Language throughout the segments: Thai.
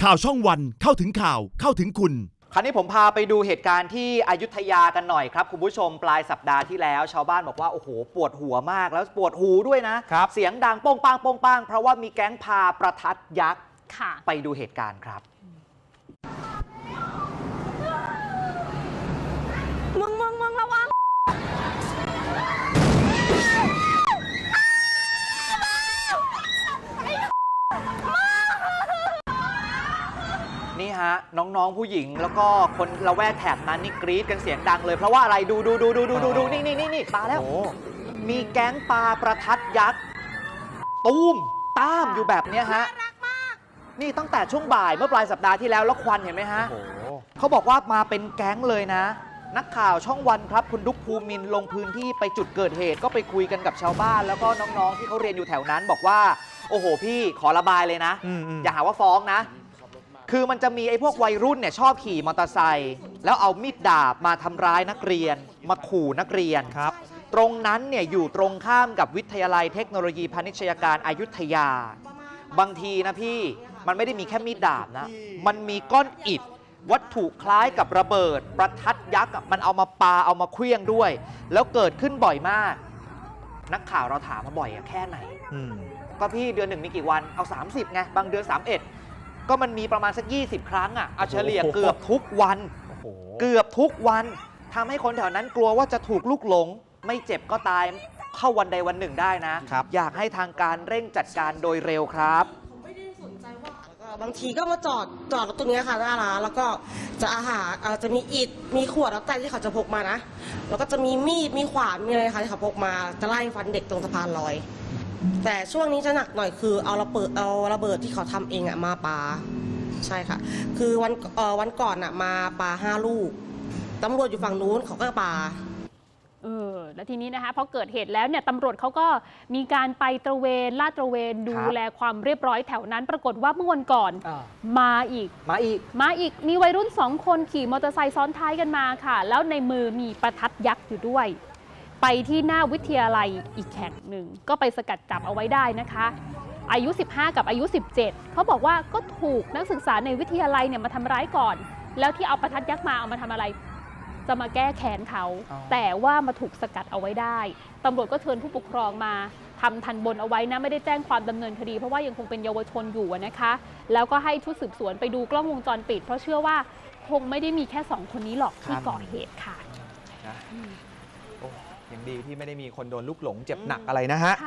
ข่าวช่องวันเข้าถึงข่าวเข้าถึงคุณคราวนี้ผมพาไปดูเหตุการณ์ที่อยุธยากันหน่อยครับคุณผู้ชมปลายสัปดาห์ที่แล้วชาวบ้านบอกว่าโอ้โหปวดหัวมากแล้วปวดหูด้วยนะเสียงดังโป้งปังโป้งปังเพราะว่ามีแก๊งพาประทัดยักษ์ไปดูเหตุการณ์ครับมึงระวังนี่ฮะน้องๆผู้หญิงแล้วก็คนละแวกแถบนั้นนี่กรี๊ดกันเสียงดังเลยเพราะว่าอะไรดูนี่ตาแล้วมีแก๊งปาประทัดยักษ์ตุ้มตามอยู่แบบนี้ฮะนี่ตั้งแต่ช่วงบ่ายเมื่อปลายสัปดาห์ที่แล้วแล้วควันเห็นไหมฮะเขาบอกว่ามาเป็นแก๊งเลยนะนักข่าวช่องวันครับคุณดุ๊กภูมินลงพื้นที่ไปจุดเกิดเหตุก็ไปคุยกันกับชาวบ้านแล้วก็น้องๆที่เขาเรียนอยู่แถวนั้นบอกว่าโอ้โหพี่ขอระบายเลยนะอย่าหาว่าฟ้องนะคือมันจะมีไอ้พวกวัยรุ่นเนี่ยชอบขี่มอเตอร์ไซค์แล้วเอามีดดาบมาทำร้ายนักเรียนมาขู่นักเรียนครับตรงนั้นเนี่ยอยู่ตรงข้ามกับวิทยาลัยเทคโนโลยีพาณิชยการอยุธยาบางทีนะพี่มันไม่ได้มีแค่มีดดาบนะมันมีก้อนอิฐวัตถุคล้ายกับระเบิดประทัดยักษ์มันเอามาปาเอามาเคลี้ยงด้วยแล้วเกิดขึ้นบ่อยมากนักข่าวเราถามมาบ่อยแค่ไหนก็พี่เดือนหนึ่งมีกี่วันเอา30ไงบางเดือน31ก็มันมีประมาณสัก20ครั้งอ่ะเอาเฉลี่ยเกือบทุกวันเกือบทุกวันทำให้คนแถวนั้นกลัวว่าจะถูกลูกหลงไม่เจ็บก็ตายเข้าวันใดวันหนึ่งได้นะอยากให้ทางการเร่งจัดการโดยเร็วครับบางทีก็มาจอดรถตรงนี้ค่ะหน้าร้านแล้วก็จะจะมีอิฐมีขวดแล้วแต่ที่เขาจะพกมานะแล้วก็จะมีมีดมีขวานมีอะไรคะที่เขาพกมาจะไล่ฟันเด็กตรงสะพานลอยแต่ช่วงนี้จะหนักหน่อยคือเอาระเบิดที่เขาทำเองมาปาใช่ค่ะคือวันก่อนมาปา5 ลูกตำรวจอยู่ฝั่งนู้นเขาก็ปาแล้วทีนี้นะคะพอเกิดเหตุแล้วเนี่ยตำรวจเขาก็มีการไปตระเวนลาดตระเวนดูแลความเรียบร้อยแถวนั้นปรากฏว่าเมื่อวันก่อนมาอีกมีวัยรุ่น2 คนขี่มอเตอร์ไซค์ซ้อนท้ายกันมาค่ะแล้วในมือมีประทัดยักษ์อยู่ด้วยไปที่หน้าวิทยาลัยอีกแห่งหนึ่งก็ไปสกัดจับเอาไว้ได้นะคะอายุ15กับอายุ17เขาบอกว่าก็ถูกนักศึกษาในวิทยาลัยเนี่ยมาทำร้ายก่อนแล้วที่เอาประทัดยักษ์มาเอามาทำอะไรจะมาแก้แค้นเขาแต่ว่ามาถูกสกัดเอาไว้ได้ตำรวจก็เชิญผู้ปกครองมาทำทันบนเอาไว้นะไม่ได้แจ้งความดำเนินคดีเพราะว่ายังคงเป็นเยาวชนอยู่นะคะแล้วก็ให้ชุดสืบสวนไปดูกล้องวงจรปิดเพราะเชื่อว่าคงไม่ได้มีแค่2 คนนี้หรอกที่ก่อเหตุค่ะยังดีที่ไม่ได้มีคนโดนลูกหลงเจ็บหนักอะไรนะฮะ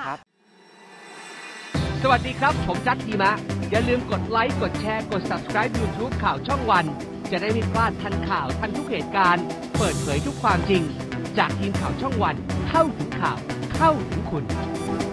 สวัสดีครับผมจัดทีมะอย่าลืมกดไลค์กดแชร์กด Subscribe YouTube ข่าวช่องวันจะได้ไม่พลาดทันข่าวทันทุกเหตุการณ์เปิดเผยทุกความจริงจากทีมข่าวช่องวันเข้าถึงข่าวเข้าถึงคุณ